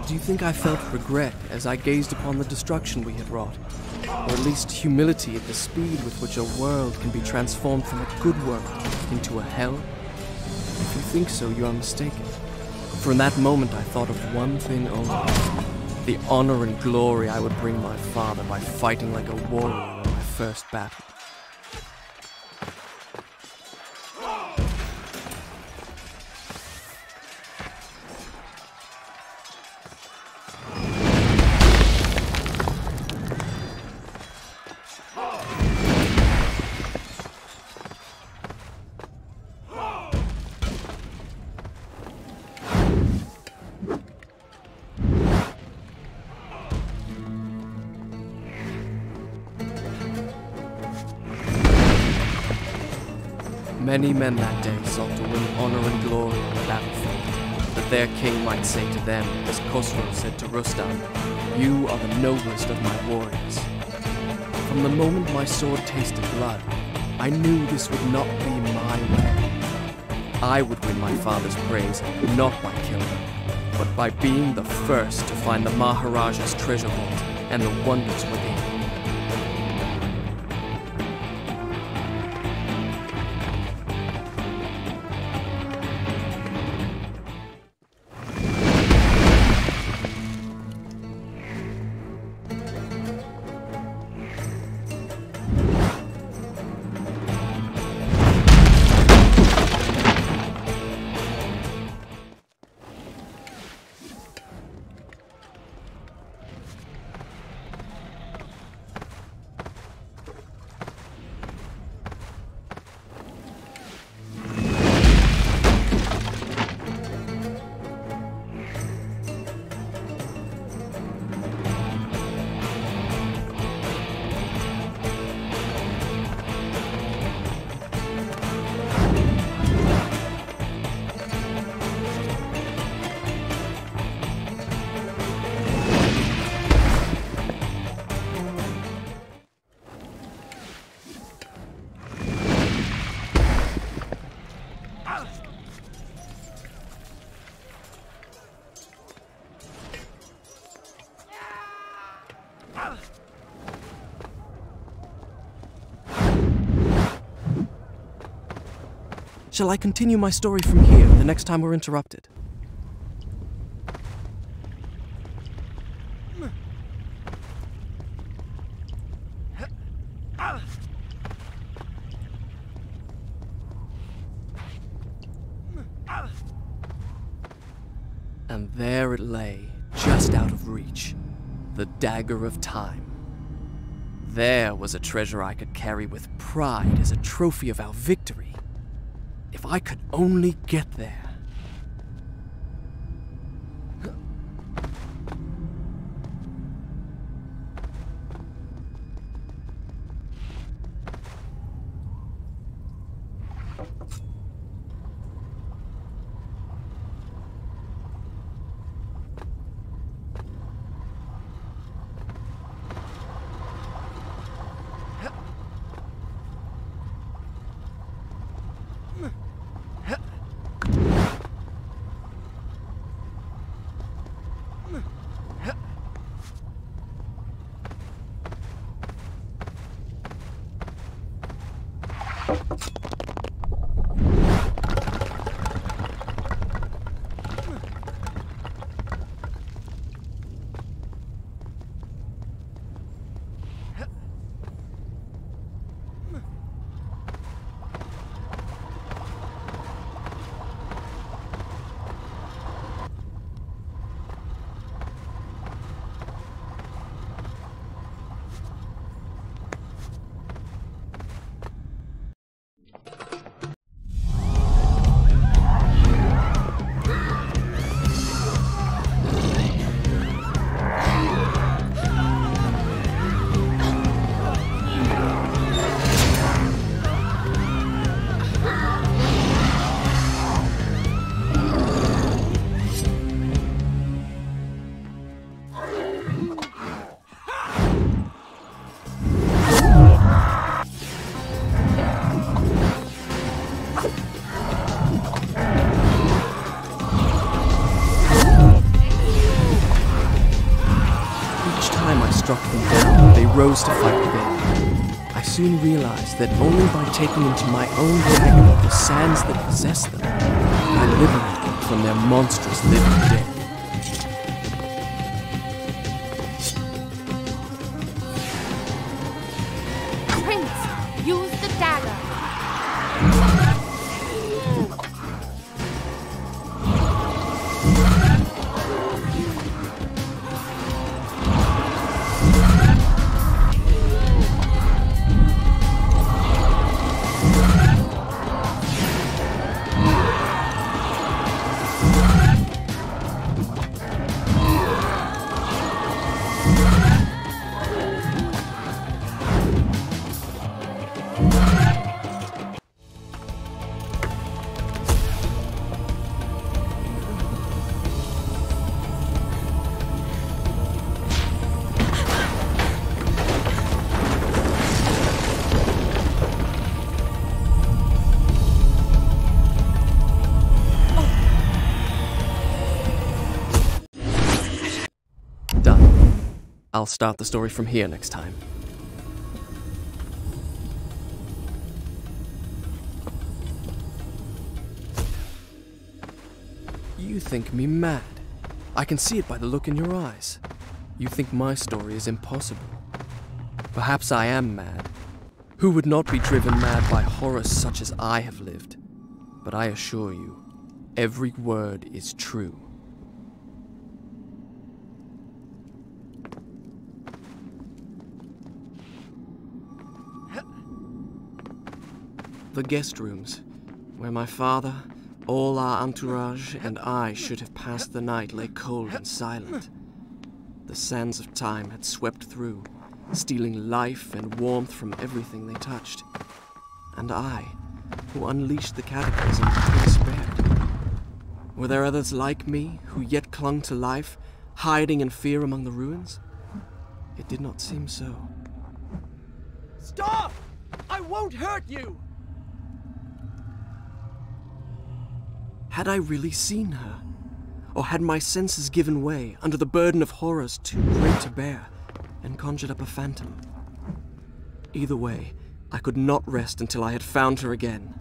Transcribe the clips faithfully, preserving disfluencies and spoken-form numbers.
Do you think I felt regret as I gazed upon the destruction we had wrought? Or at least humility at the speed with which a world can be transformed from a good world into a hell? If you think so, you are mistaken. For in that moment I thought of one thing only. The honor and glory I would bring my father by fighting like a warrior in my first battle. Many men that day sought to win honor and glory on the battlefield, that their king might say to them, as Khosrow said to Rustam, "You are the noblest of my warriors." From the moment my sword tasted blood, I knew this would not be my way. I would win my father's praise, not by killing, but by being the first to find the Maharaja's treasure vault and the wonders within. Shall I continue my story from here the next time we're interrupted? And there it lay, just out of reach, the Dagger of Time. There was a treasure I could carry with pride as a trophy of our victory. If I could only get there. rose to fight within. I soon realized that only by taking into my own dragon the sands that possess them, I liberate them from their monstrous living death. Prince, use the dagger. I'll start the story from here next time. You think me mad. I can see it by the look in your eyes. You think my story is impossible. Perhaps I am mad. Who would not be driven mad by horrors such as I have lived? But I assure you, every word is true. The guest rooms, where my father, all our entourage, and I should have passed the night, lay cold and silent. The sands of time had swept through, stealing life and warmth from everything they touched. And I, who unleashed the cataclysm, had been spared. Were there others like me, who yet clung to life, hiding in fear among the ruins? It did not seem so. Stop! I won't hurt you! Had I really seen her? Or had my senses given way under the burden of horrors too great to bear, and conjured up a phantom? Either way, I could not rest until I had found her again.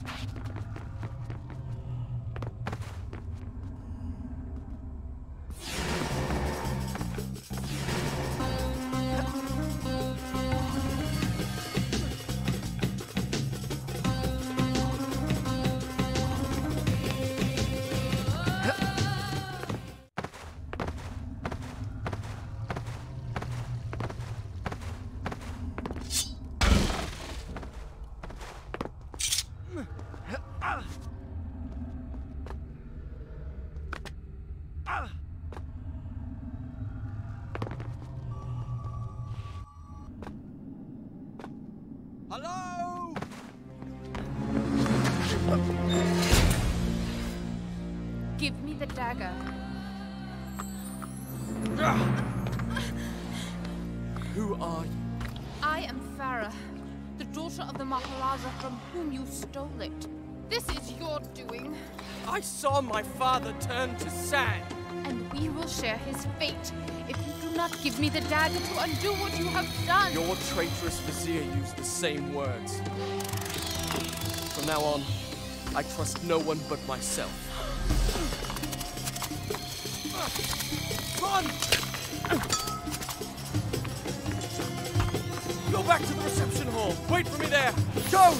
Hello? Give me the dagger. Who are you? I am Farah, the daughter of the Maharaja from whom you stole it. This is your doing. I saw my father turn to sand. And we will share his fate if you do not give me the dagger to undo what you have done. Your traitorous vizier used the same words. From now on, I trust no one but myself. Run! Go back to the reception hall. Wait for me there. Go!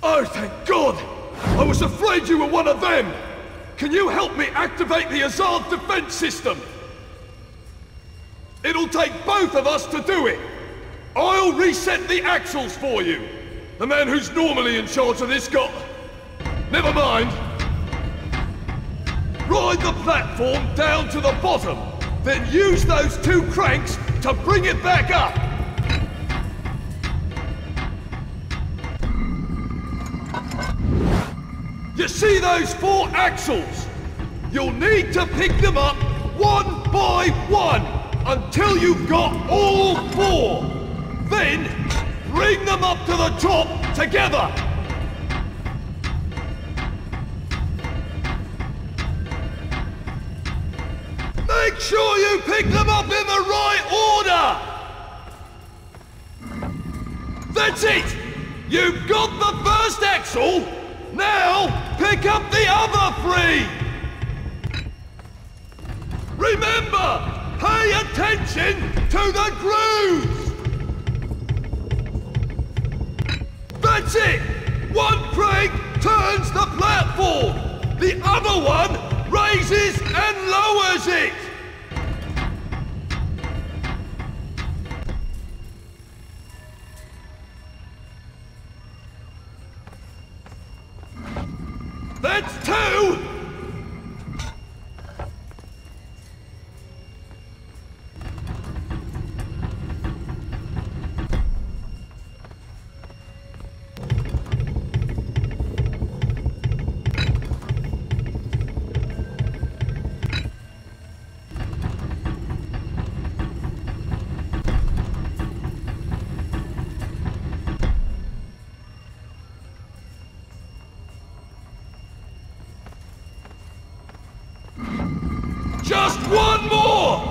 Oh, thank God! I was afraid you were one of them! Can you help me activate the Azad defense system? It'll take both of us to do it! I'll reset the axles for you! The man who's normally in charge of this got... Never mind! Ride the platform down to the bottom, then use those two cranks to bring it back up! You see those four axles? You'll need to pick them up one by one until you've got all four. Then, bring them up to the top together. Make sure you pick them up in the right order. That's it. You've got the first axle. Now, pick up the other three! Remember, pay attention to the grooves! That's it! One crank turns the platform! The other one raises and lowers it! That's two! Just one more!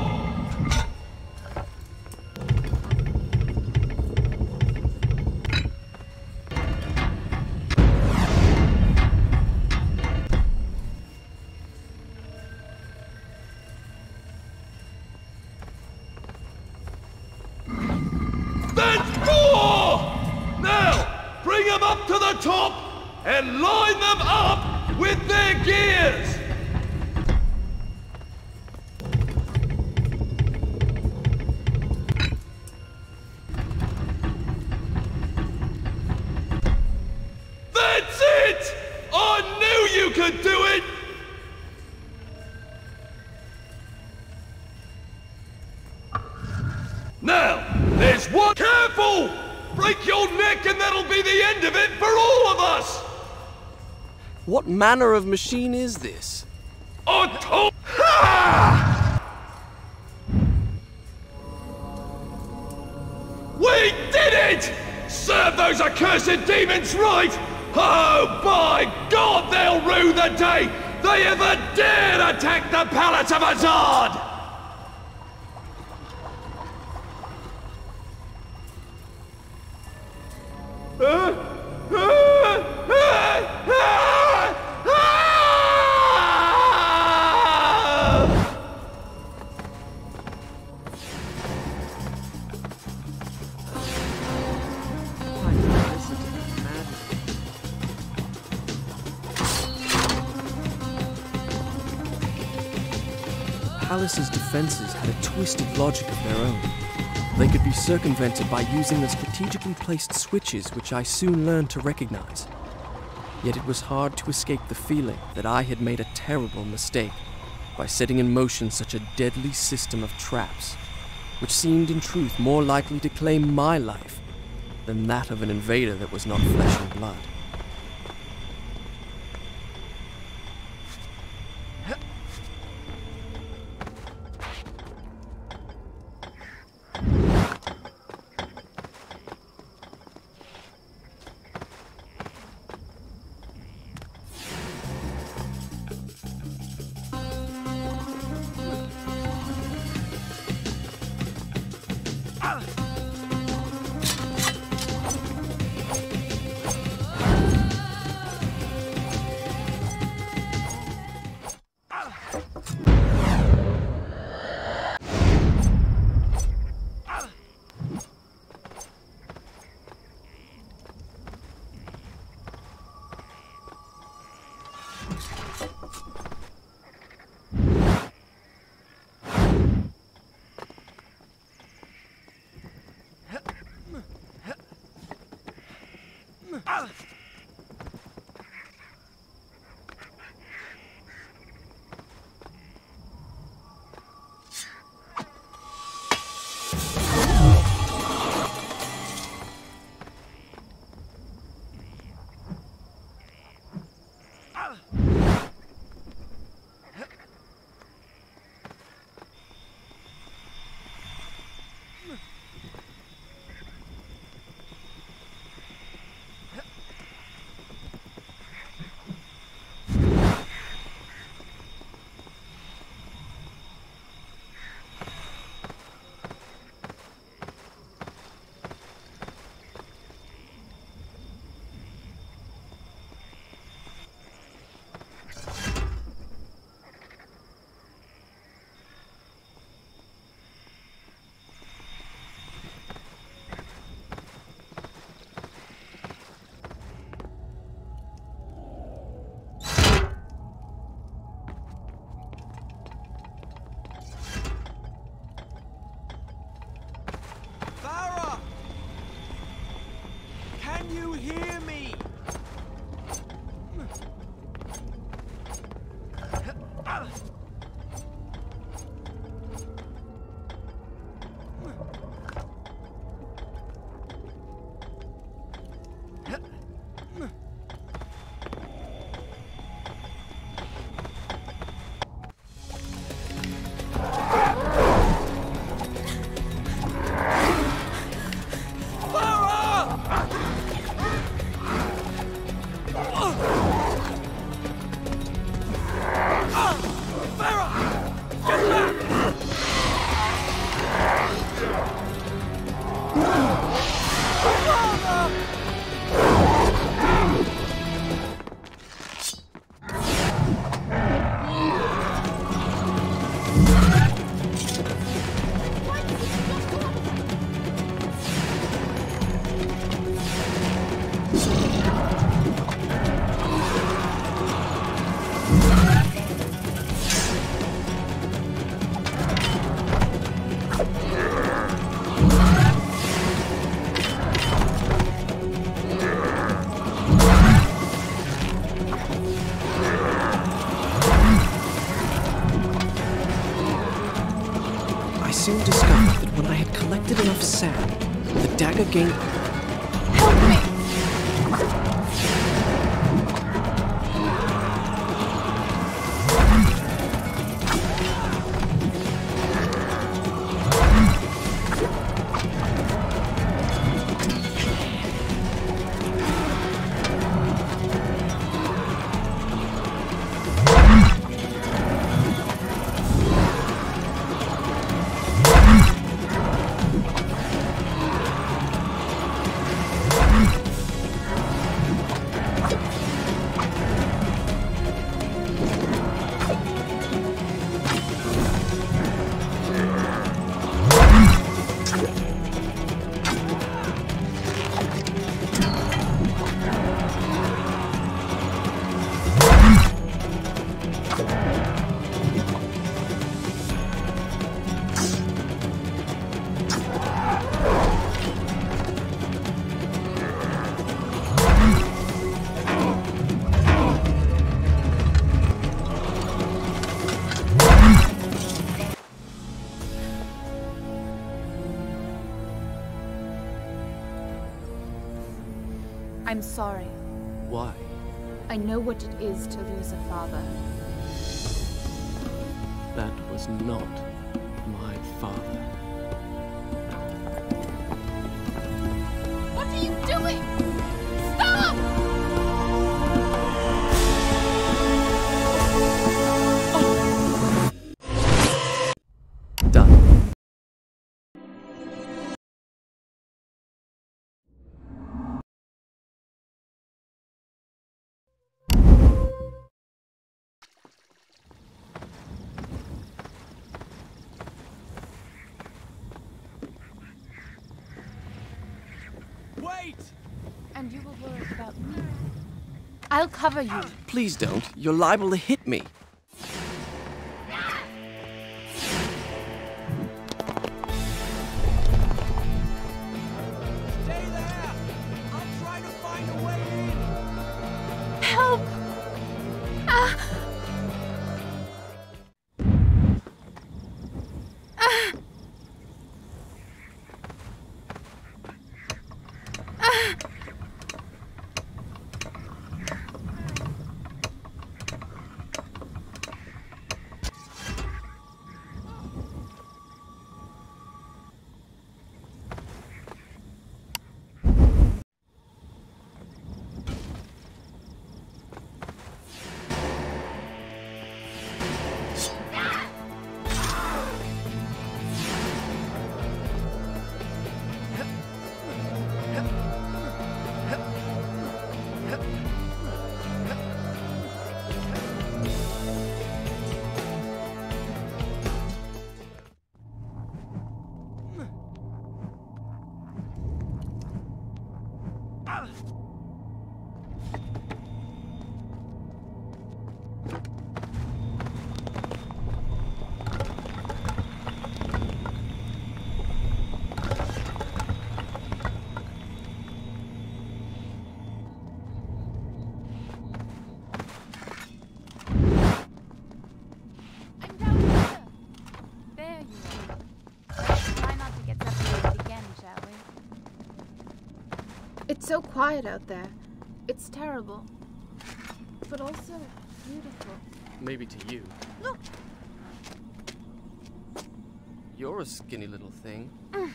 That's four! Now, bring them up to the top and line them up with their gears! That's it! I knew you could do it! Now, there's one... Careful! Break your neck and that'll be the end of it for all of us! What manner of machine is this? I told... Ha! We did it! Serve those accursed demons right! Oh, by God, they'll rue the day they ever dared attack the Palace of Azad! Palace's defenses had a twisted logic of their own. They could be circumvented by using the strategically placed switches which I soon learned to recognize. Yet it was hard to escape the feeling that I had made a terrible mistake by setting in motion such a deadly system of traps, which seemed in truth more likely to claim my life than that of an invader that was not flesh and blood. I soon discovered that when I had collected enough sand, the dagger gained... Help me! I'm sorry. Why? I know what it is to lose a father. That was not my father. What are you doing? Stop! Done. Wait! And you will worry about me. I'll cover you. Please don't. You're liable to hit me. Stay there! I'll try to find a way! Help! Ah! Ah! Ah! It's so quiet out there. It's terrible. But also beautiful. Maybe to you. Look! You're a skinny little thing. Mm.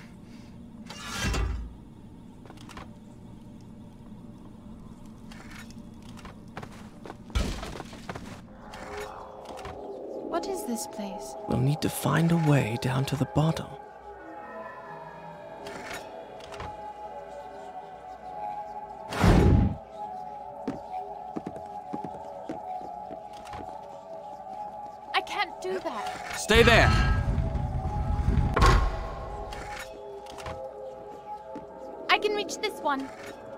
What is this place? We'll need to find a way down to the bottom. I can't do that. Stay there! I can reach this one.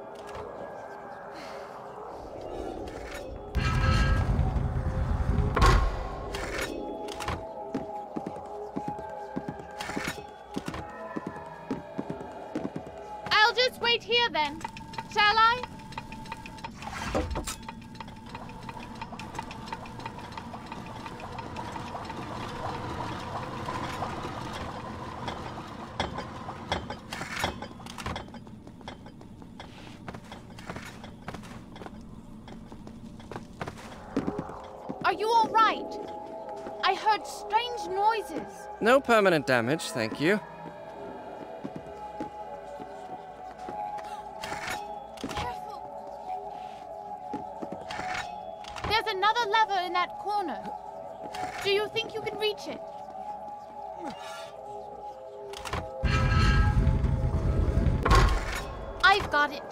I'll just wait here then. Shall I? Are you all right? I heard strange noises. No permanent damage, thank you. Careful. There's another lever in that corner. Do you think you can reach it? I've got it.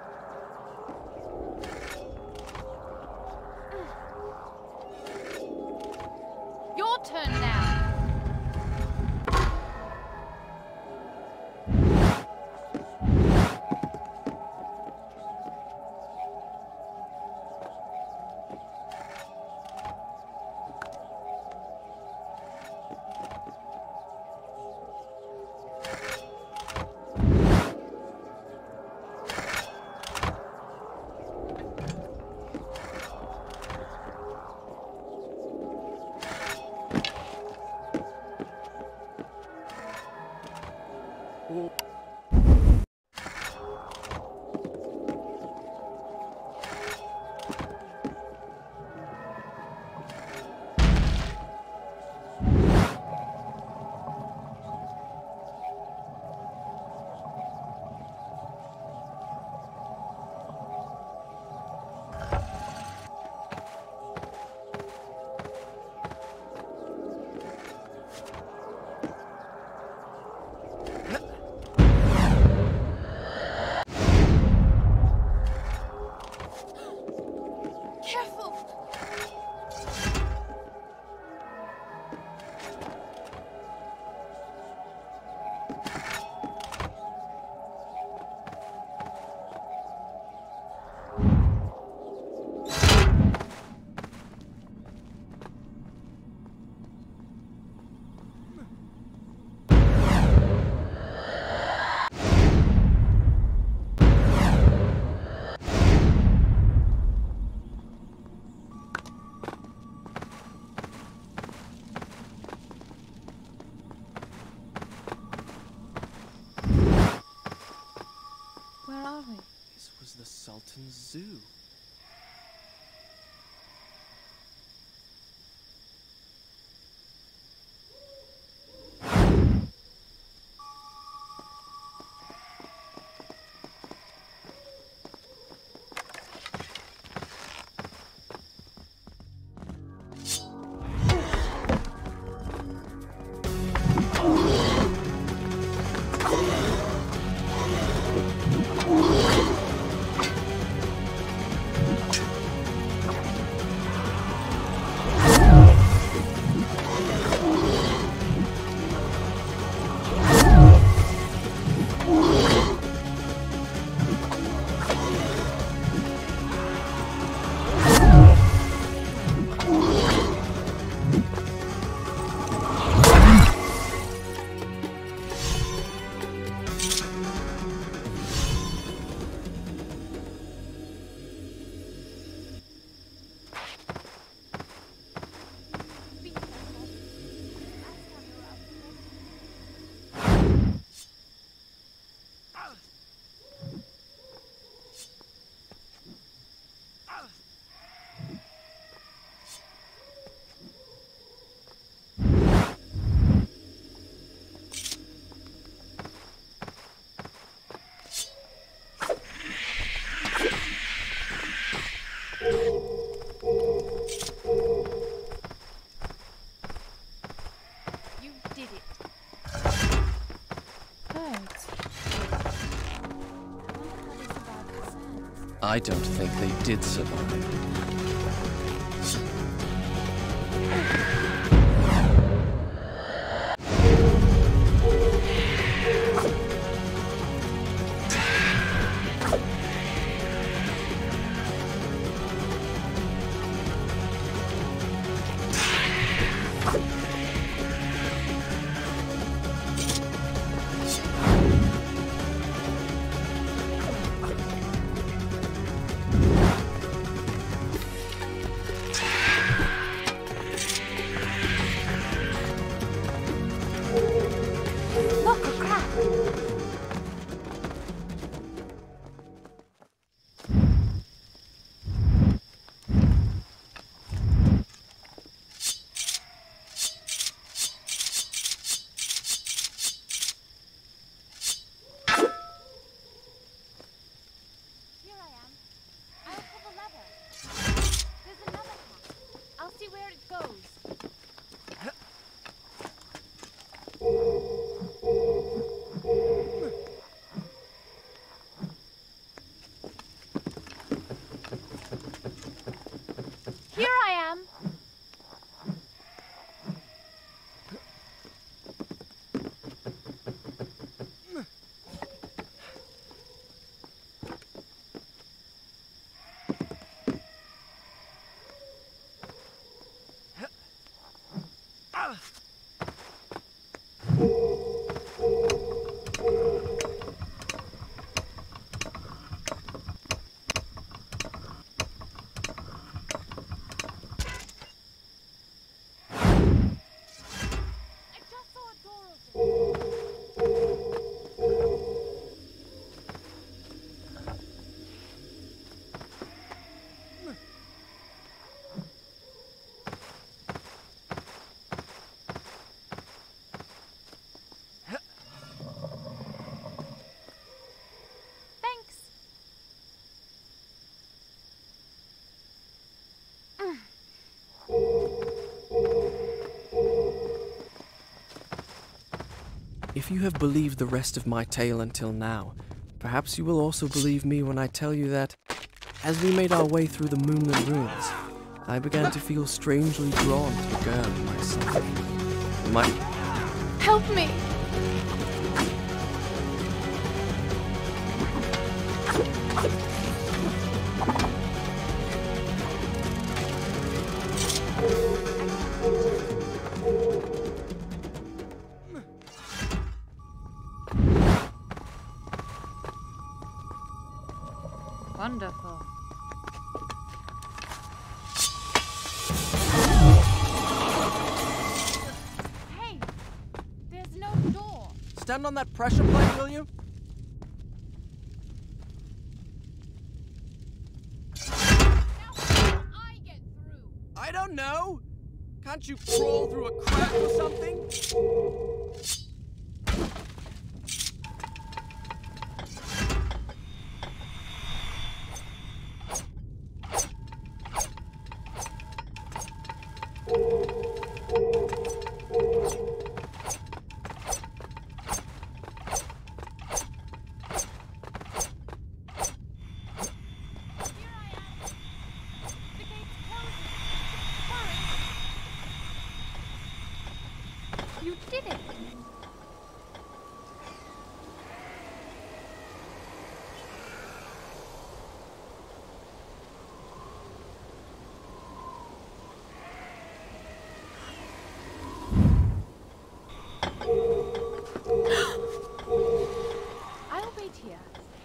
Your turn now. Sultan Zoo. I don't think they did survive. If you have believed the rest of my tale until now, perhaps you will also believe me when I tell you that, as we made our way through the moonlit ruins, I began to feel strangely drawn to the girl in my sight. My... Help me! Wonderful. Hey! There's no door! Stand on that pressure plate, will you? don't know. Can't you crawl through a crack or something? You did it! I'll wait here.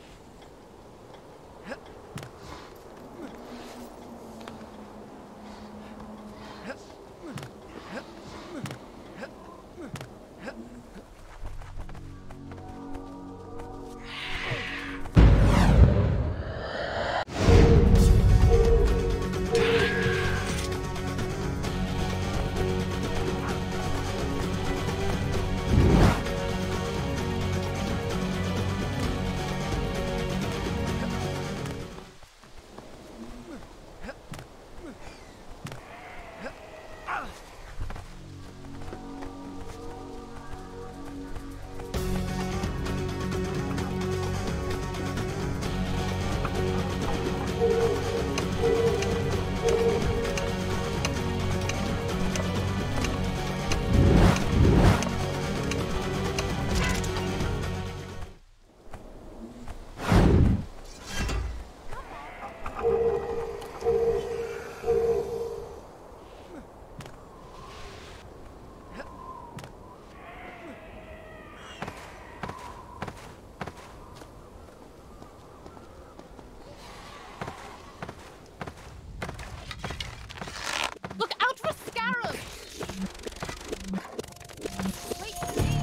Look out for scarabs! Wait for me!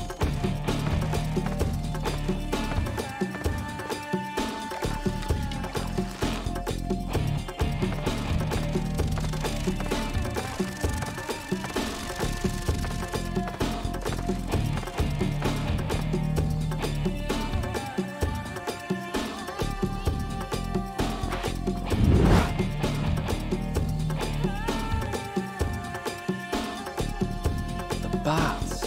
Baths.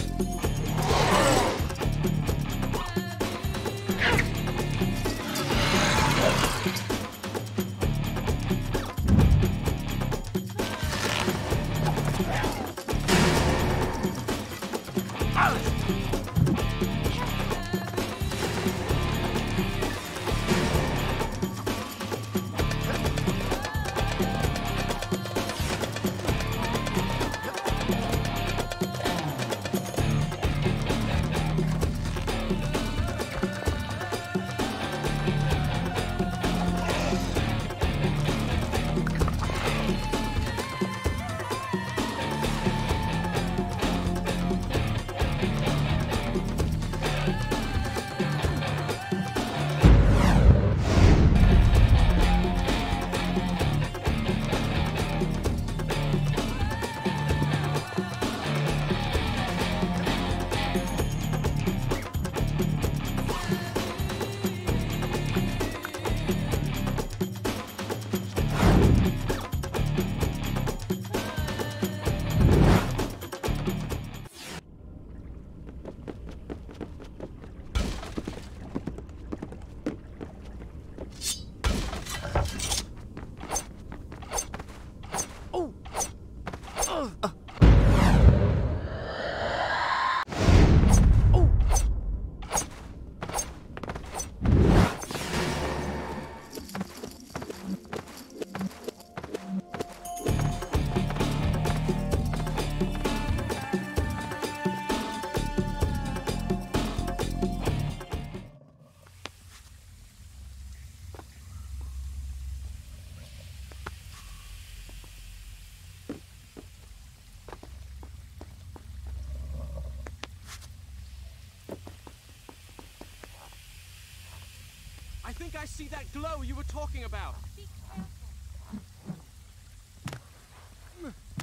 I think I see that glow you were talking about. Be careful.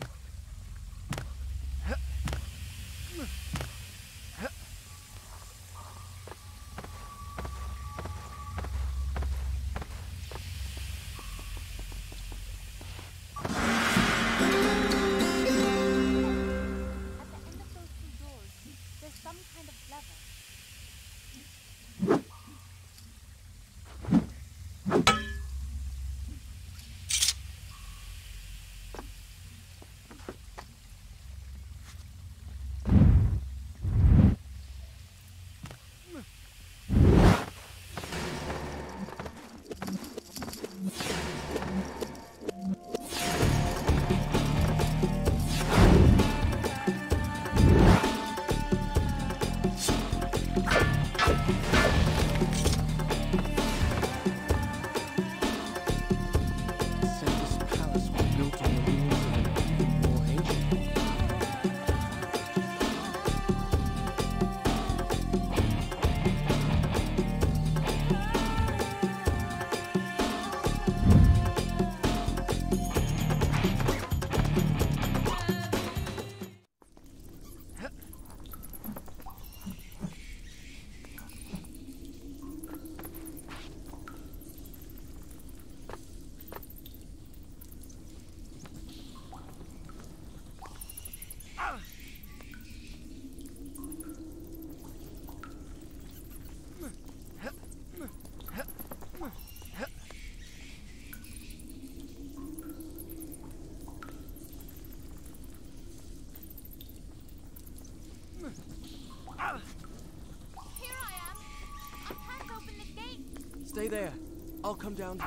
I'll come down.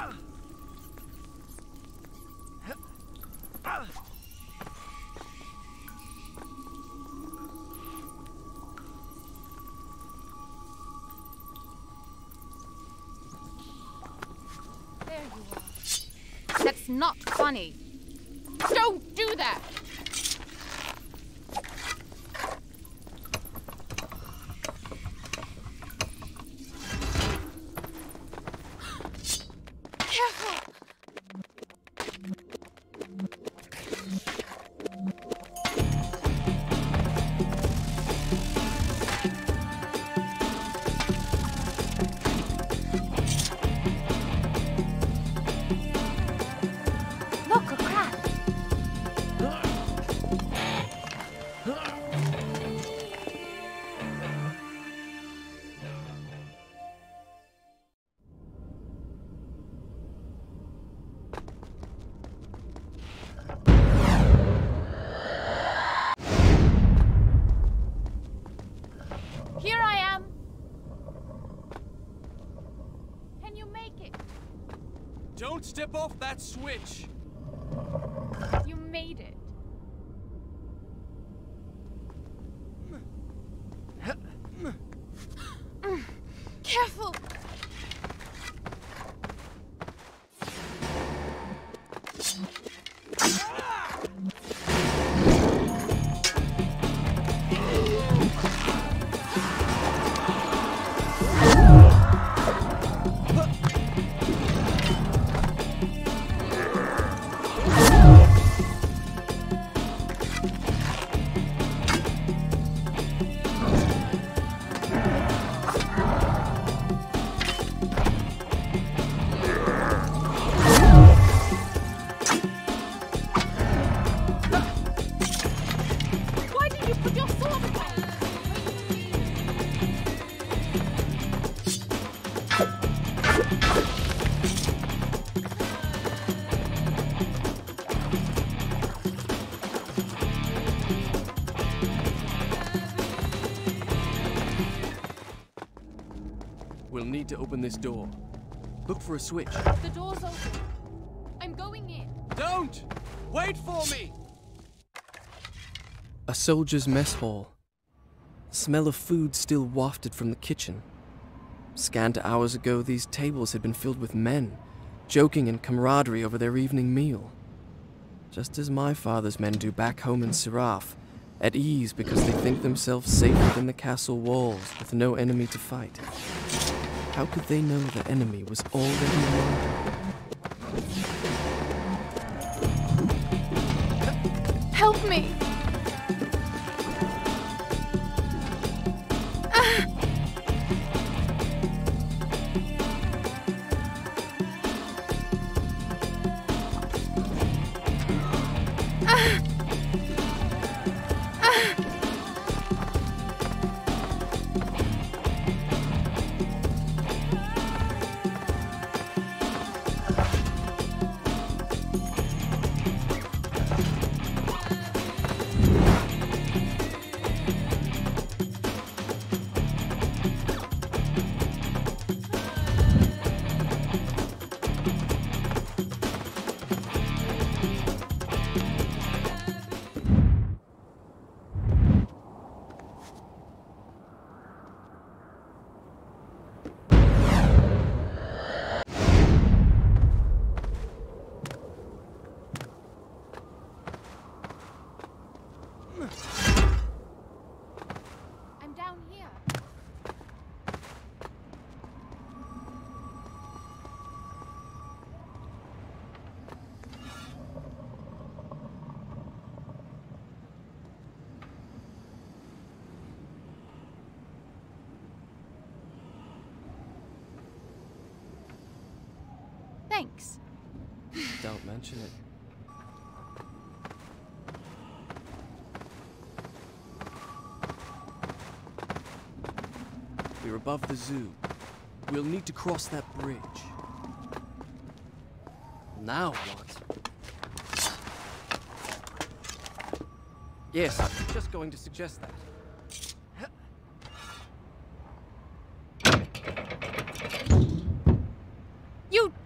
There you are. That's not funny. Don't do that! Careful! Look, a crack! Here I am! Can you make it? Don't step off that switch! You made it. Careful! Why did you put your sword away? We'll need to open this door. Look for a switch. The door's open. I'm going in. Don't! Wait for me! A soldier's mess hall. Smell of food still wafted from the kitchen. Scant hours ago, these tables had been filled with men, joking in camaraderie over their evening meal. Just as my father's men do back home in Seraph, at ease because they think themselves safe within the castle walls with no enemy to fight. How could they know the enemy was already among them? Help me! I'm down here. Thanks. Don't mention it. We're above the zoo. We'll need to cross that bridge. Now what? Yes, I was just going to suggest that. You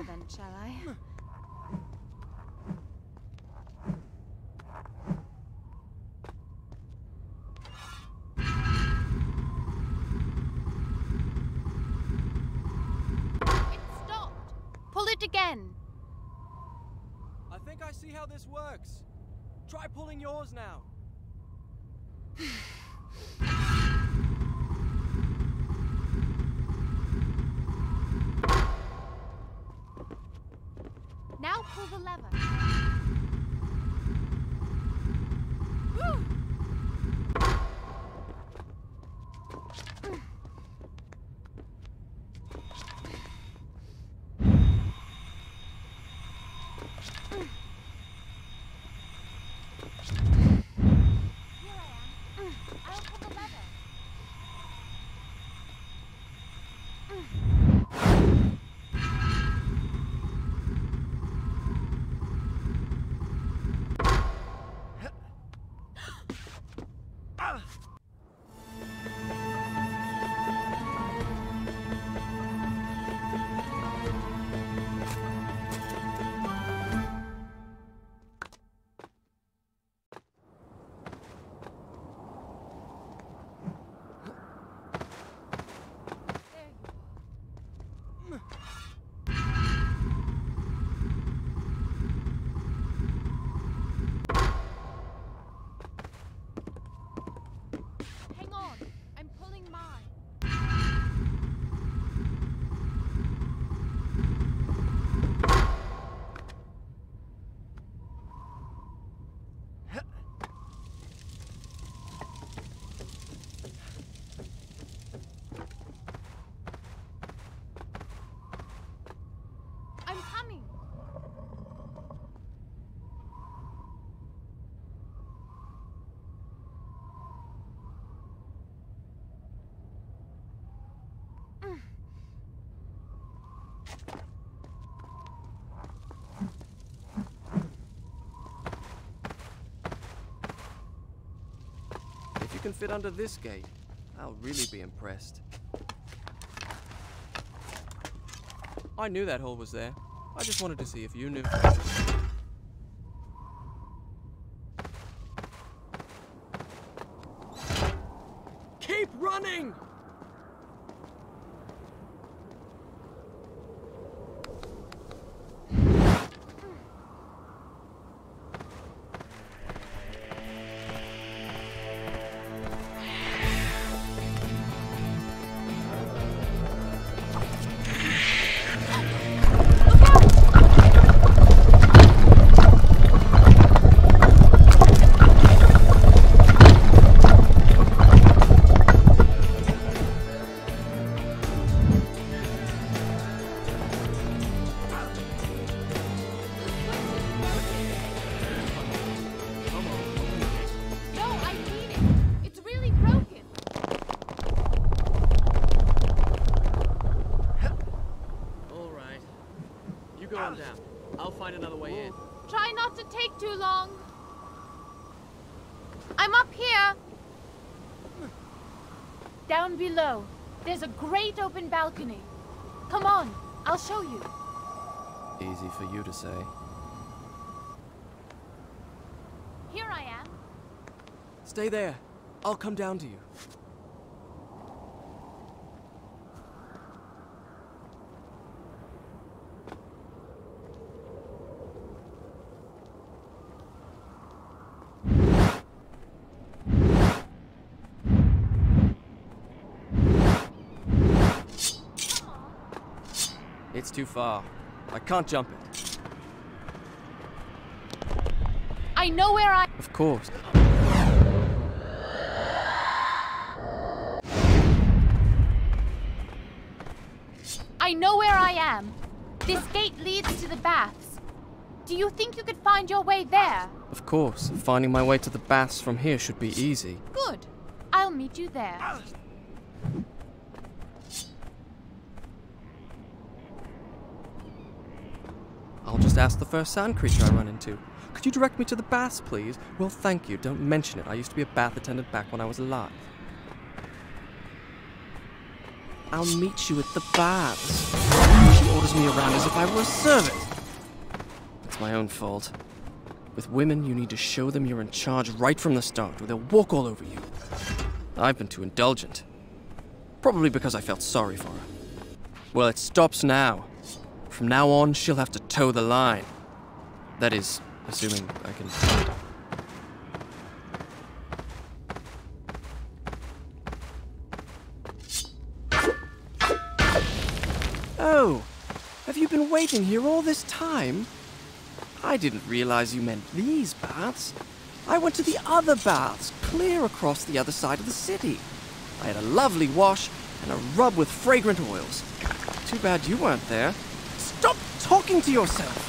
here then, shall I? It stopped! Pull it again! I think I see how this works. Try pulling yours now. Now pull the lever. Here I am. I'll pull the lever. Hang on, I'm pulling mine. I'm coming. If you can fit under this gate, I'll really be impressed. I knew that hole was there. I just wanted to see if you knew. Keep running! No, I need it. It's really broken. All right. You go on down. I'll find another way in. Try not to take too long. I'm up here. Down below, there's a great open balcony. Come on, I'll show you. Easy for you to say. Here I am. Stay there. I'll come down to you. It's too far. I can't jump it. I know where I... Of course. I know where I am. This gate leads to the baths. Do you think you could find your way there? Of course. Finding my way to the baths from here should be easy. Good. I'll meet you there. I'll just ask the first sand creature I run into. Could you direct me to the baths, please? Well, thank you. Don't mention it. I used to be a bath attendant back when I was alive. I'll meet you at the baths. orders me around as if I were a servant. It's my own fault. With women, you need to show them you're in charge right from the start, or they'll walk all over you. I've been too indulgent. Probably because I felt sorry for her. Well, it stops now. From now on, she'll have to toe the line. That is, assuming I can... Oh, have you been waiting here all this time? I didn't realize you meant these baths. I went to the other baths, clear across the other side of the city. I had a lovely wash and a rub with fragrant oils. Too bad you weren't there. Stop talking to yourself!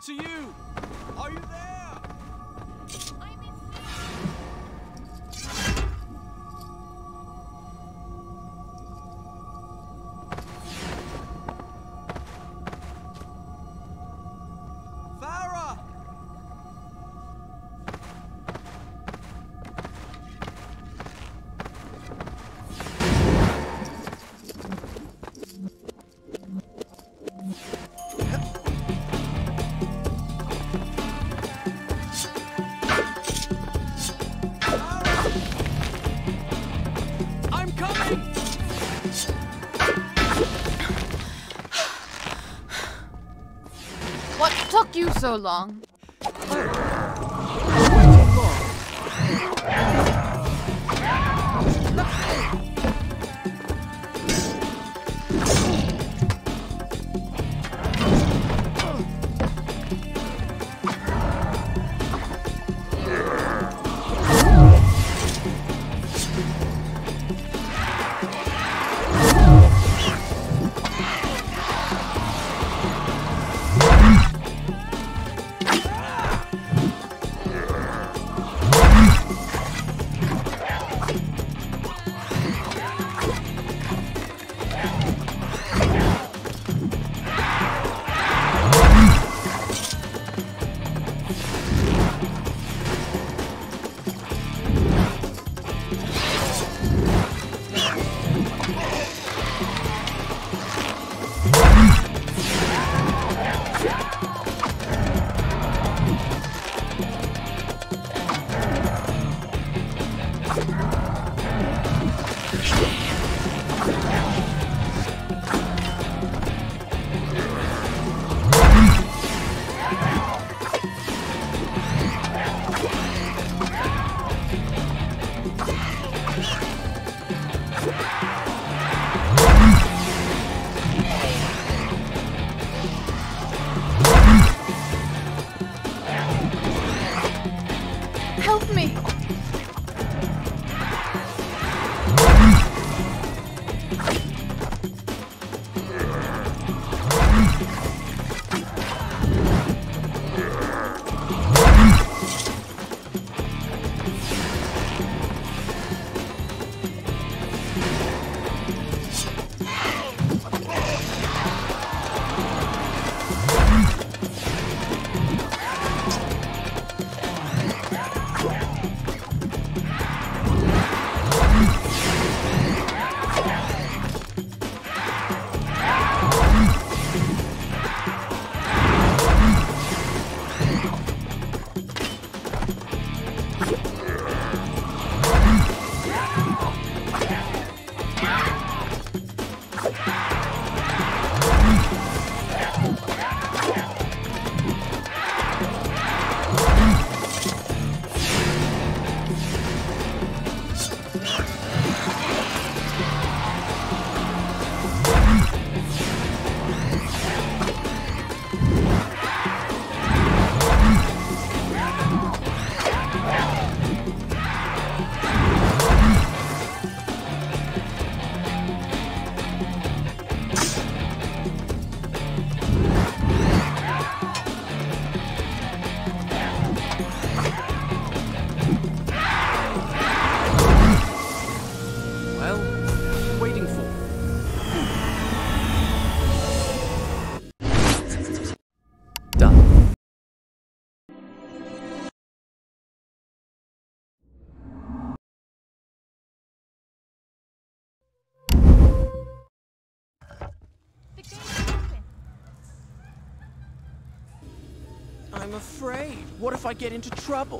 to you! Are you there? I'm in Farah! I'm coming! What took you so long? Help me! I'm afraid. What if I get into trouble?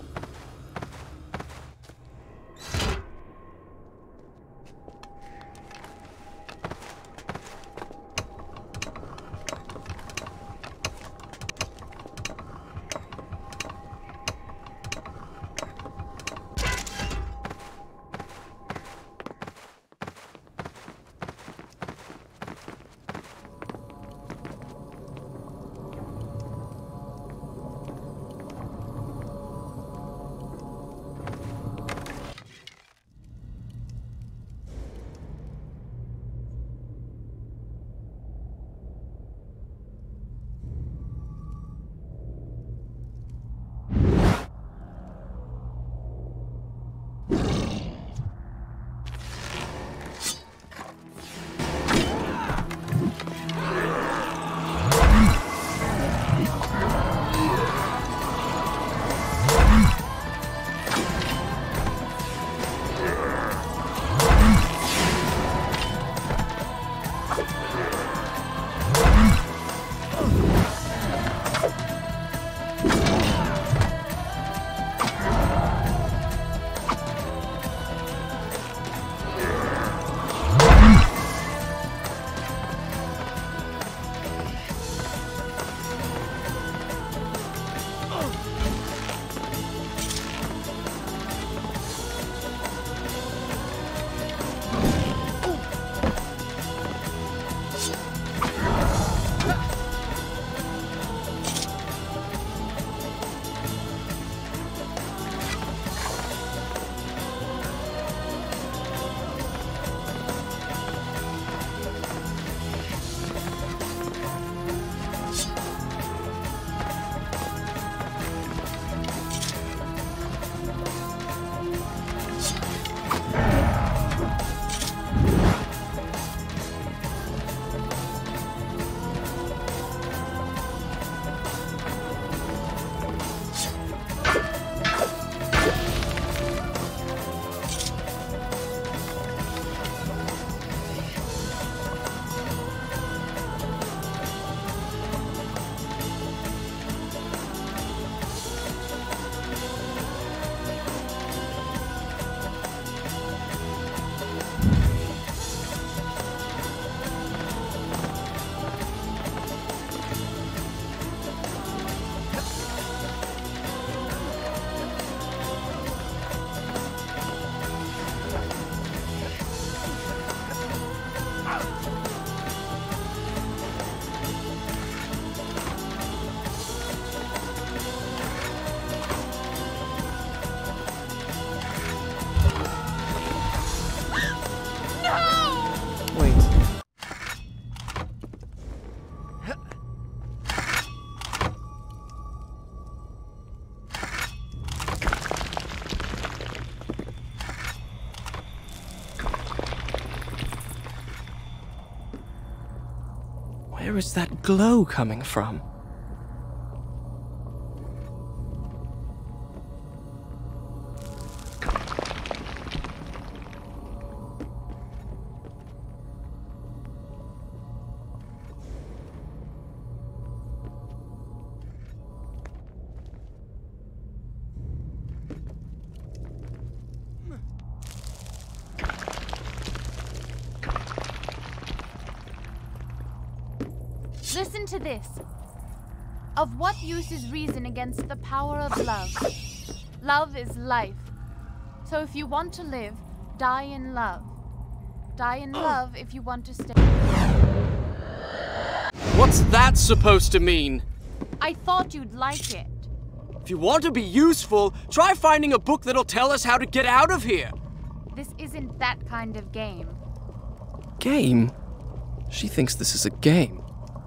Where is that glow coming from? Listen to this. Of what use is reason against the power of love? Love is life. So if you want to live, die in love. Die in love if you want to stay. What's that supposed to mean? I thought you'd like it. If you want to be useful, try finding a book that'll tell us how to get out of here. This isn't that kind of game. Game? She thinks this is a game.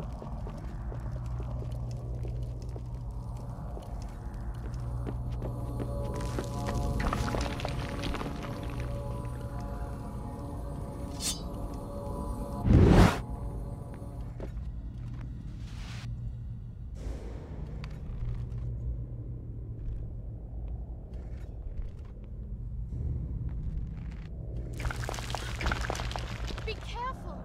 Be careful.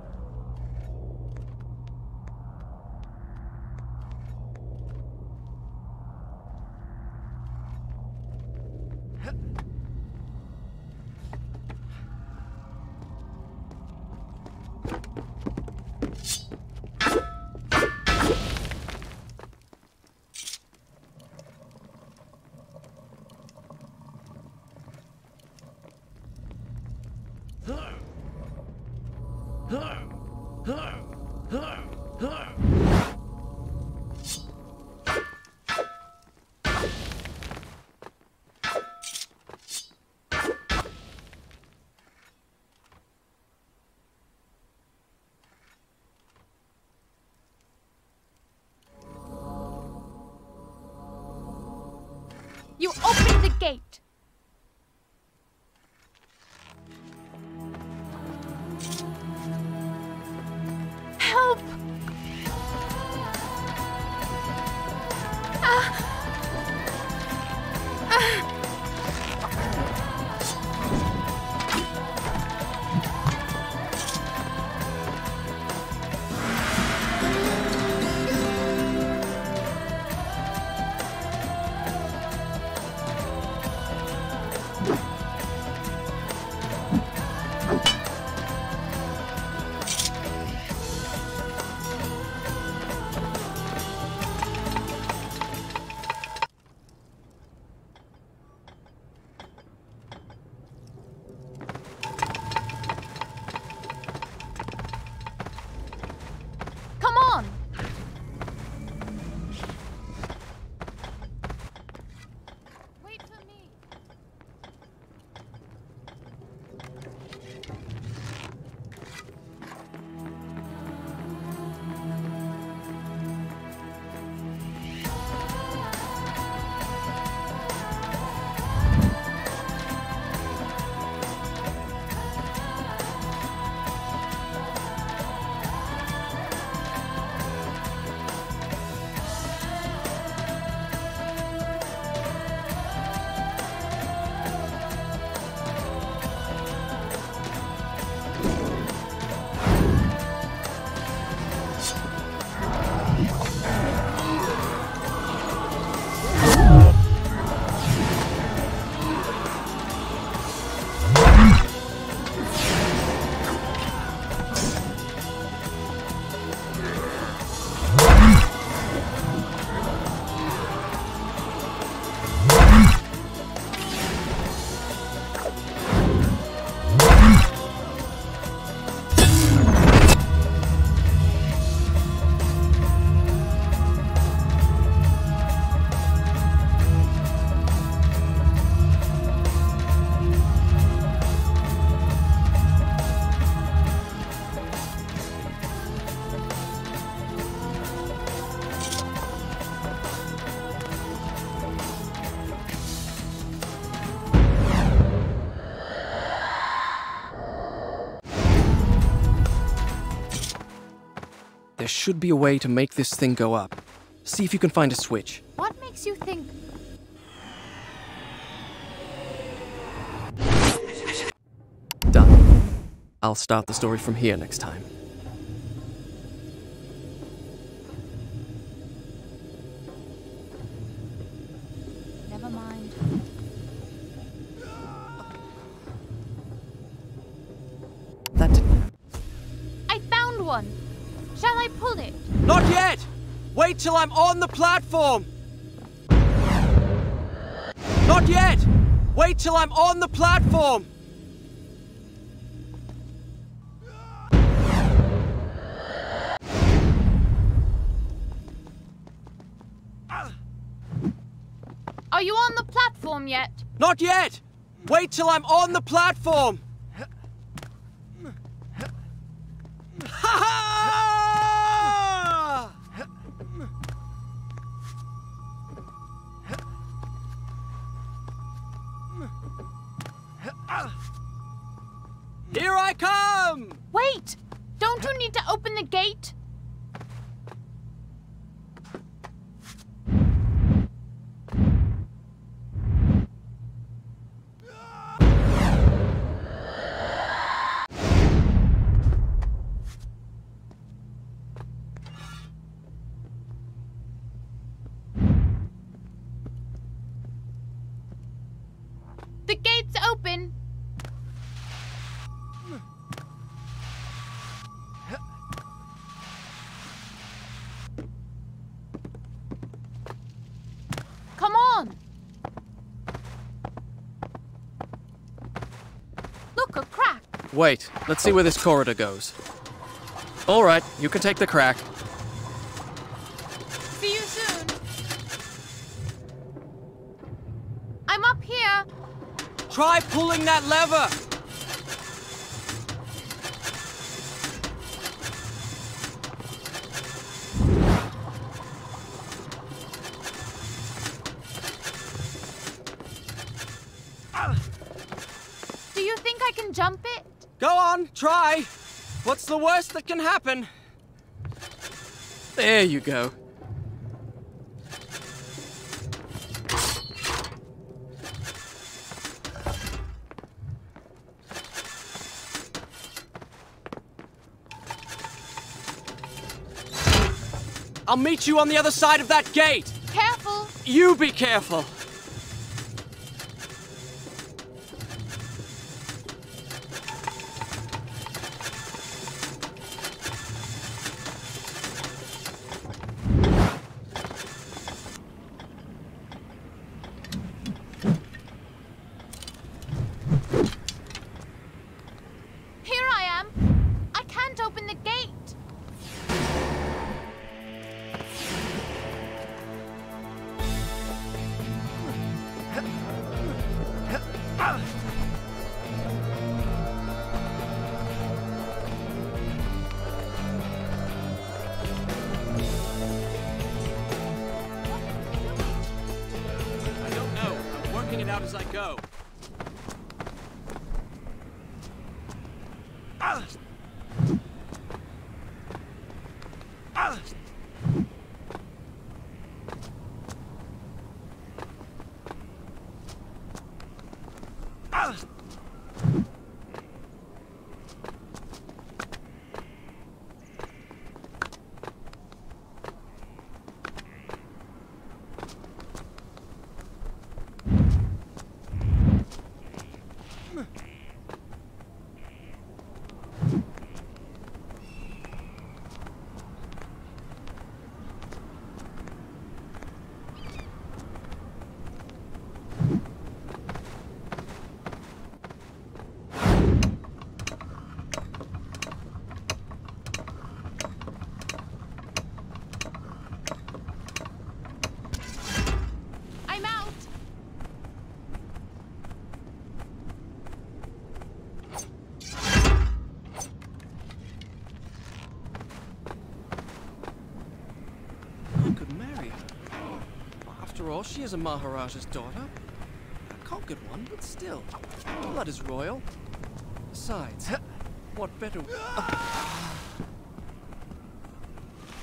You open the gate. Help! Ah. Ah. should be a way to make this thing go up. See if you can find a switch. What makes you think... Done. I'll start the story from here next time. Never mind. That didn't... I found one! Shall I pull it? Not yet! Wait till I'm on the platform! Not yet! Wait till I'm on the platform! Are you on the platform yet? Not yet! Wait till I'm on the platform! Ha ha! Here I come! Wait! Don't you need to open the gate? The gate's open! Come on! Look, a crack! Wait, let's see where this corridor goes. Alright, you can take the crack. See you soon! I'm up here! Try pulling that lever! Do you think I can jump it? Go on, try! What's the worst that can happen? There you go. I'll meet you on the other side of that gate! Careful! You be careful! Here I am! I can't open the gate! I don't know. I'm working it out as I go. I'm out! I could marry her. After all, she is a Maharaja's daughter. A conquered one, but still. Blood is royal. Besides, what better...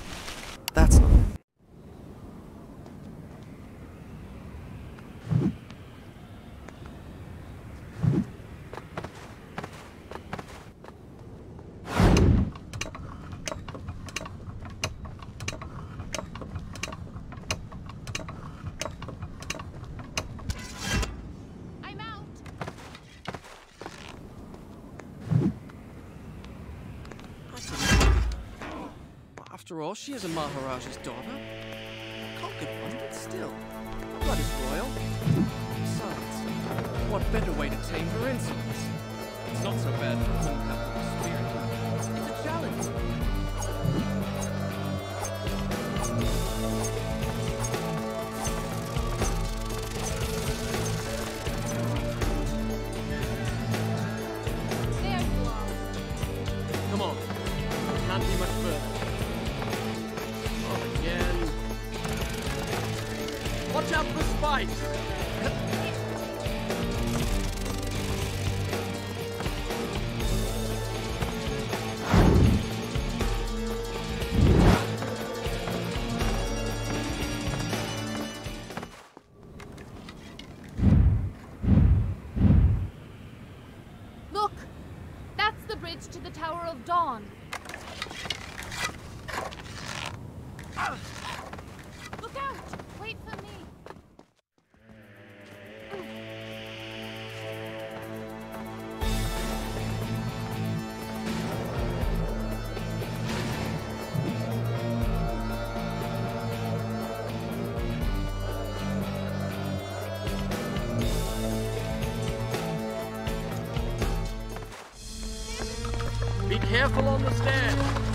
After all, she is a Maharaja's daughter. A conquered one, but still. Her blood is royal. Besides, what better way to tame her insolence? It's not so bad for a home capital spirit. It's a challenge. There you are. Come on. Can't be much further. On again. Watch out for spikes! Look! That's the bridge to the Tower of Dawn. Look out! Wait for me. Be careful on the stairs!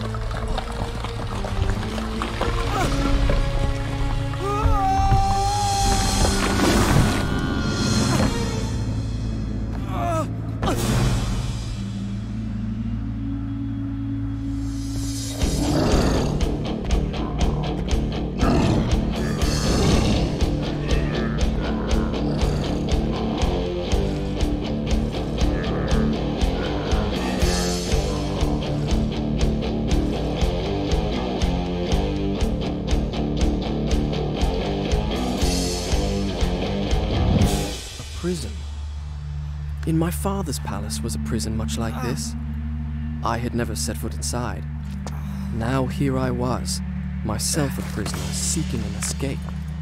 Prison. In my father's palace was a prison much like this. I had never set foot inside. Now here I was, myself a prisoner, seeking an escape.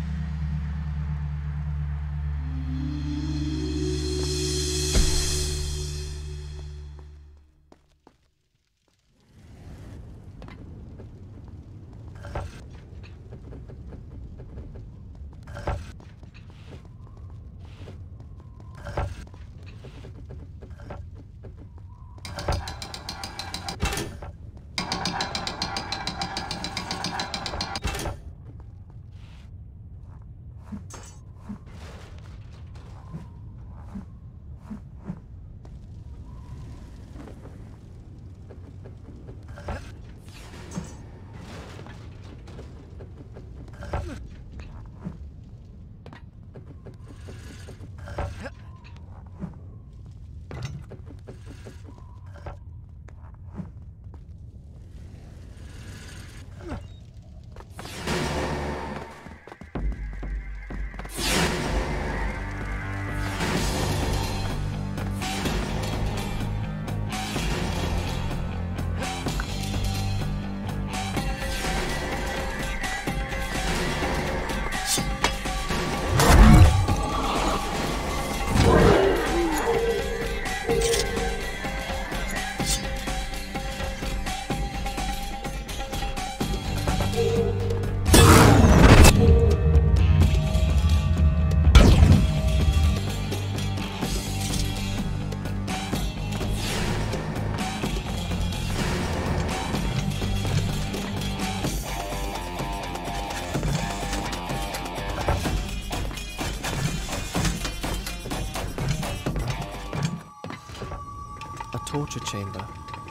Torture chamber.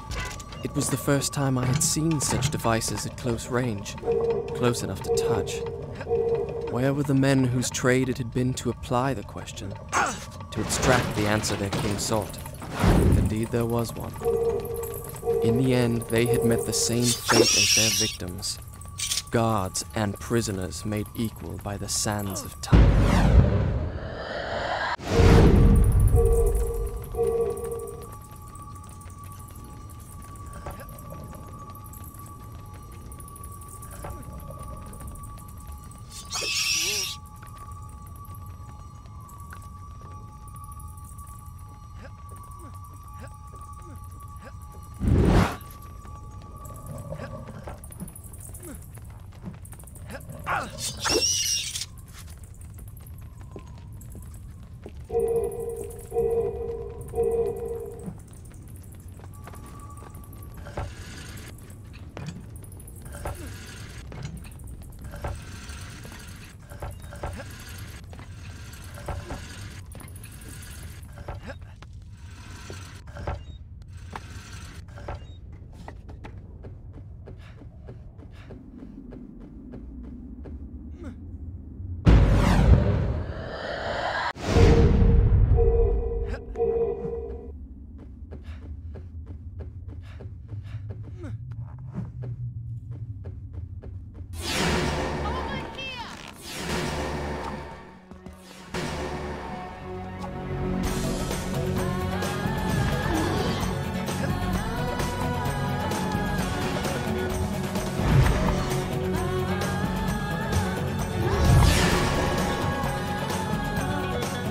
It was the first time I had seen such devices at close range, close enough to touch. Where were the men whose trade it had been to apply the question, to extract the answer their king sought? If indeed there was one. In the end, they had met the same fate as their victims. Guards and prisoners made equal by the sands of time.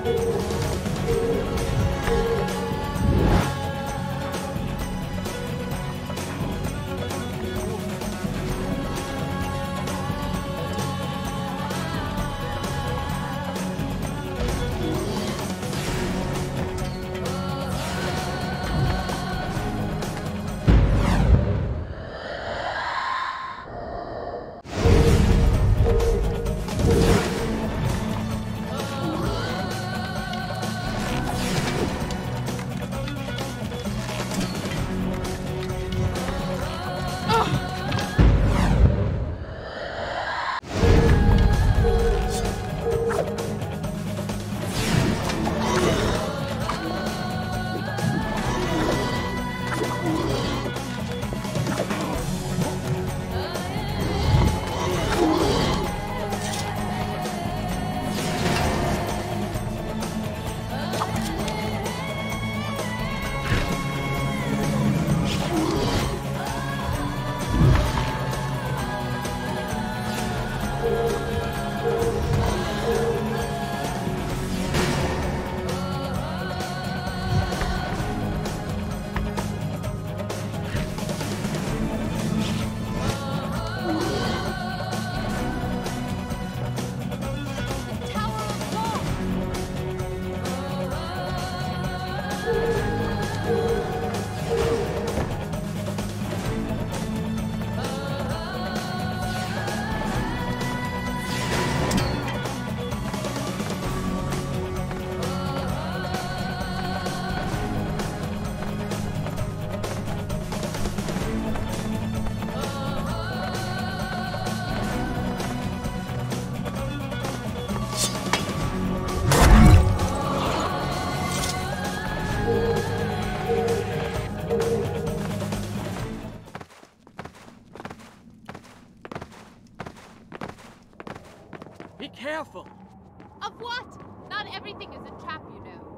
Be careful! Of what? Not everything is a trap, you know.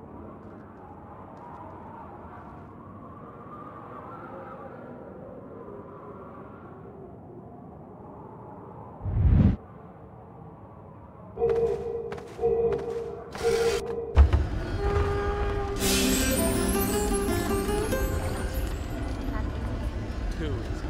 Too easy.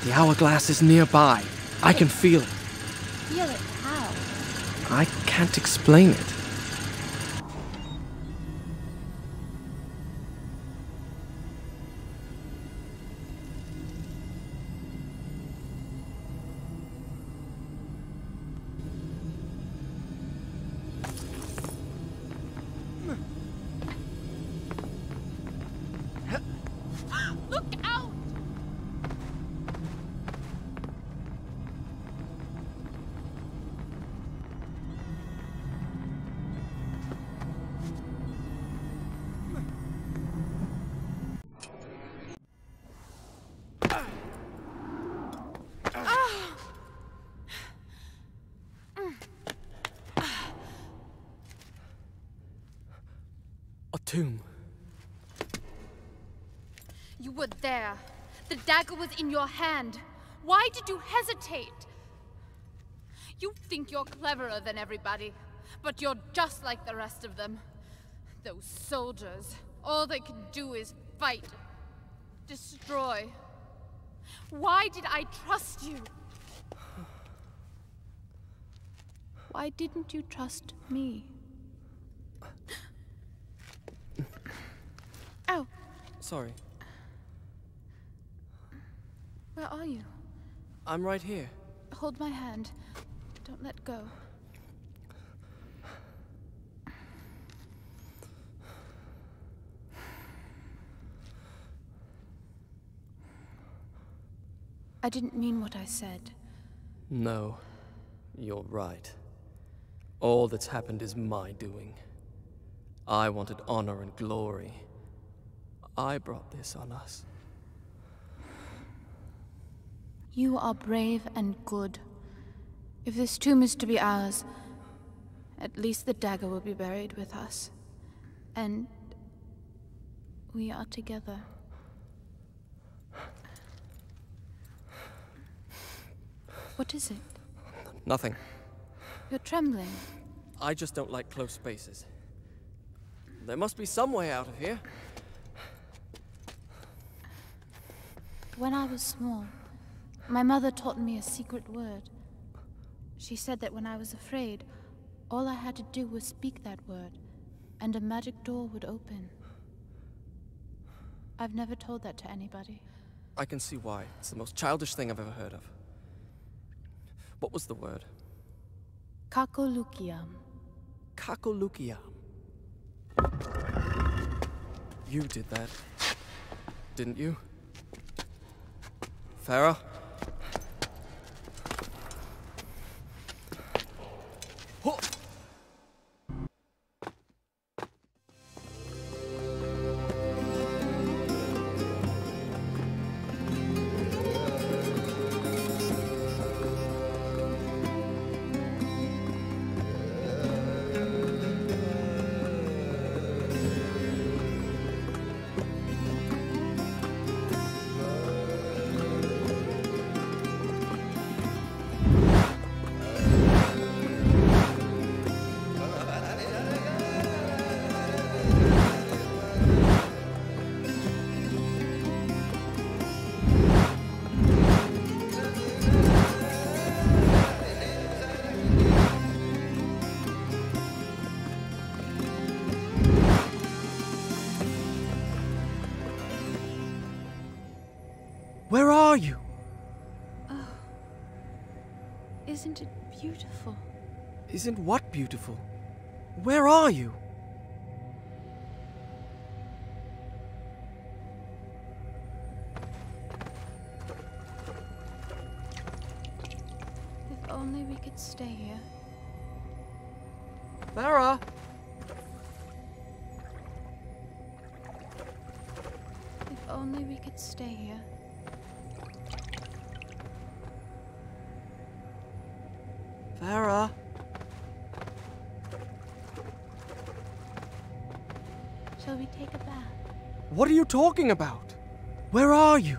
The hourglass is nearby. I can feel it. Feel it how? I can't explain it. Look out! A tomb. You were there. The dagger was in your hand. Why did you hesitate? You think you're cleverer than everybody, but you're just like the rest of them. Those soldiers, all they can do is fight, destroy. Why did I trust you? Why didn't you trust me? Ow! Sorry. Where are you? I'm right here. Hold my hand. Don't let go. I didn't mean what I said. No, you're right. All that's happened is my doing. I wanted honor and glory. I brought this on us. You are brave and good. If this tomb is to be ours, at least the dagger will be buried with us. And we are together. What is it? Nothing. You're trembling. I just don't like close spaces. There must be some way out of here. When I was small, my mother taught me a secret word. She said that when I was afraid, all I had to do was speak that word, and a magic door would open. I've never told that to anybody. I can see why. It's the most childish thing I've ever heard of. What was the word? Kakolukiam. Kakolukiam. You did that, didn't you? Farah? Ho! Where are you? Oh, isn't it beautiful? Isn't what beautiful? Where are you? If only we could stay here. Farah! If only we could stay here. Farah! Shall we take a bath? What are you talking about? Where are you?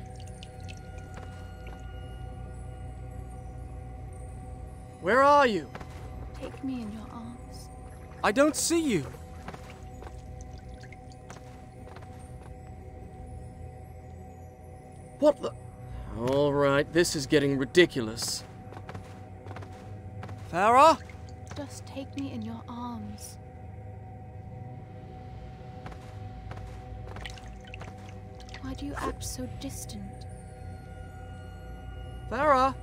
Where are you? Take me in your arms. I don't see you. What the... All right, this is getting ridiculous. Farah? Just take me in your arms. Why do you act so distant? Farah?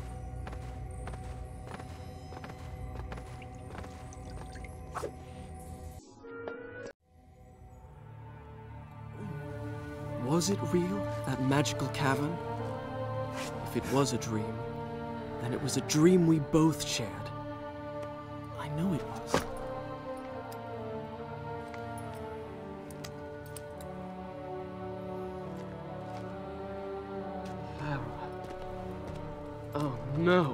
Was it real, that magical cavern? If it was a dream, then it was a dream we both shared. I know it was. Farah. Oh no.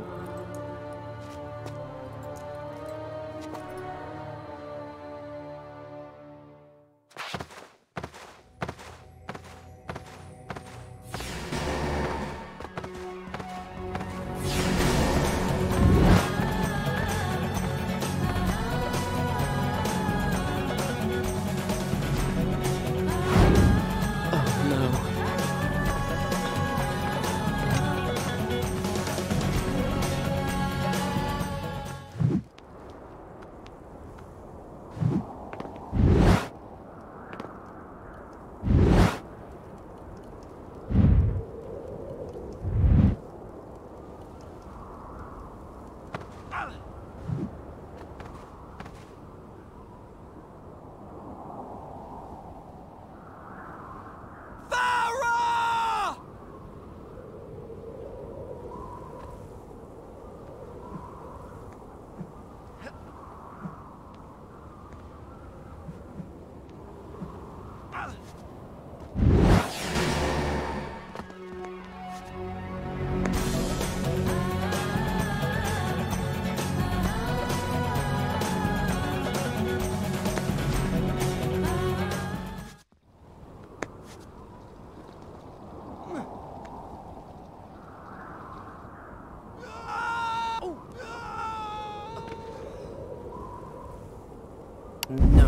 No.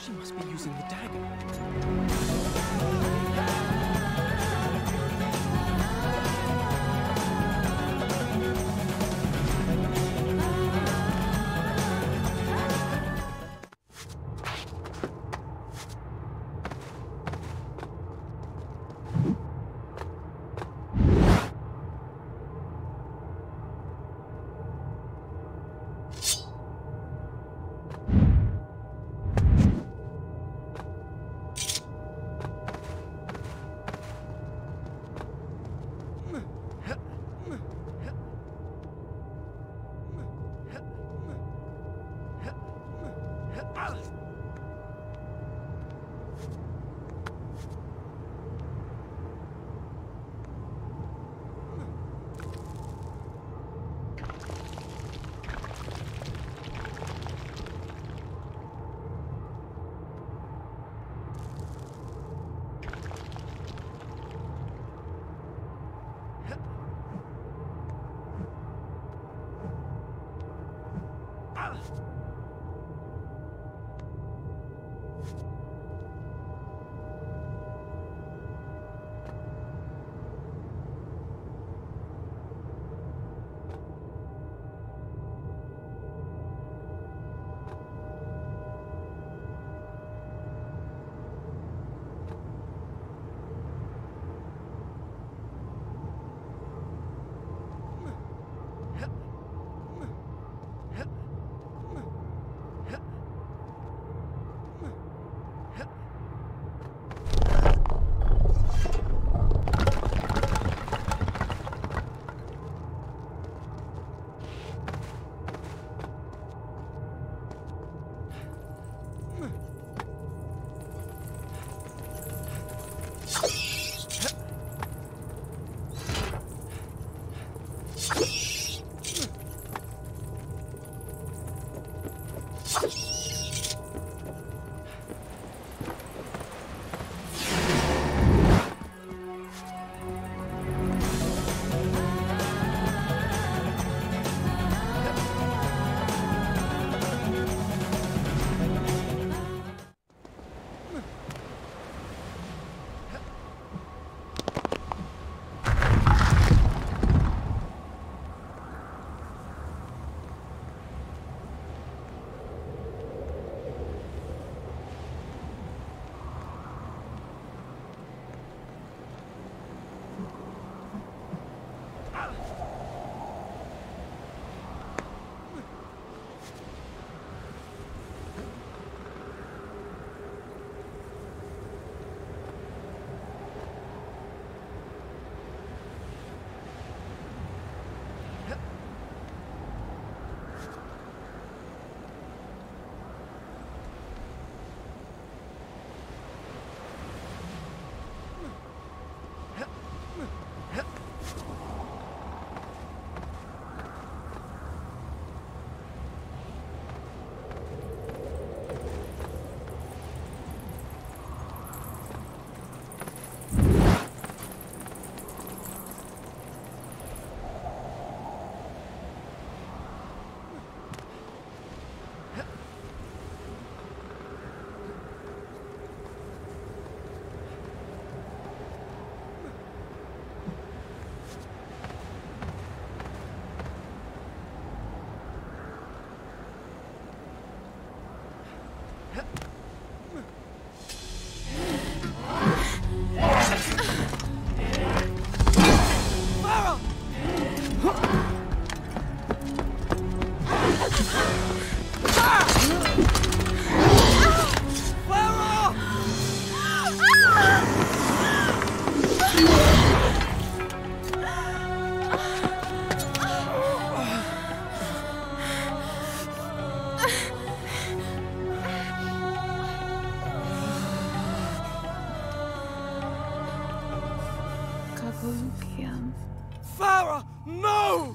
She must be using the dagger. Farah, no!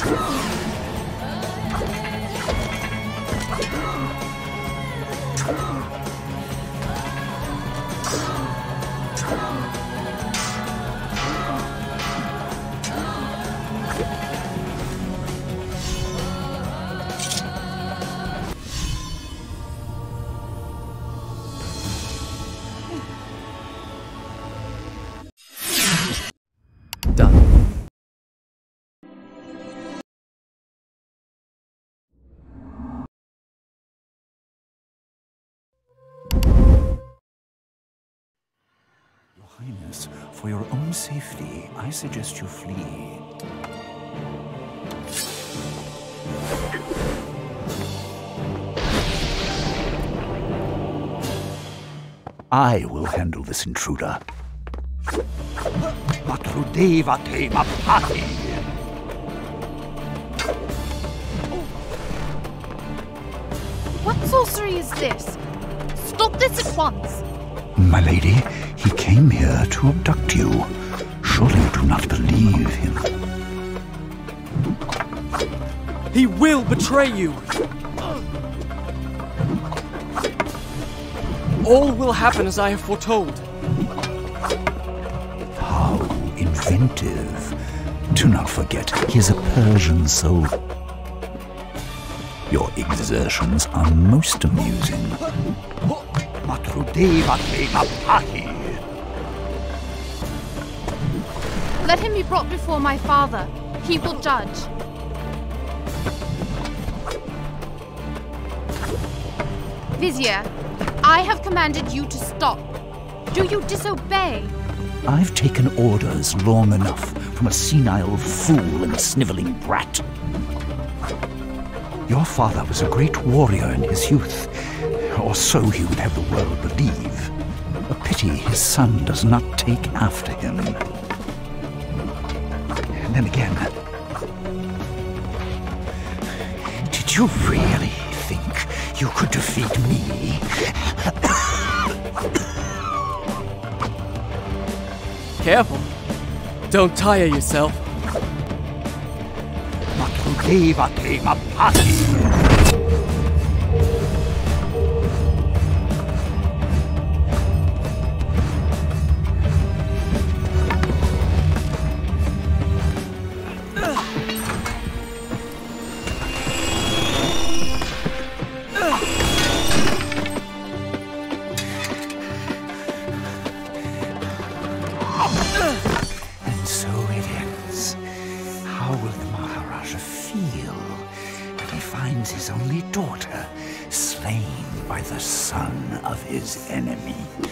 Highness, for your own safety, I suggest you flee. I will handle this intruder. Matrudevate Mapati! What sorcery is this? Stop this at once! My lady, he came here to abduct you. Surely you do not believe him. He will betray you! All will happen as I have foretold. How inventive. Do not forget, he is a Persian soul. Your exertions are most amusing. Let him be brought before my father. He will judge. Vizier, I have commanded you to stop. Do you disobey? I've taken orders long enough from a senile fool and a sniveling brat. Your father was a great warrior in his youth, or so he would have the world believe. A pity his son does not take after him. And then again, did you really think you could defeat me? Careful. Don't tire yourself. Matrudevate Mapati! And so it ends. How will the Maharaja feel when he finds his only daughter slain by the son of his enemy?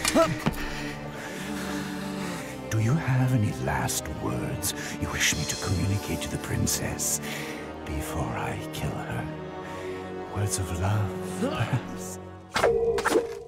Do you have any last words you wish me to communicate to the princess before I kill her? Words of love, perhaps?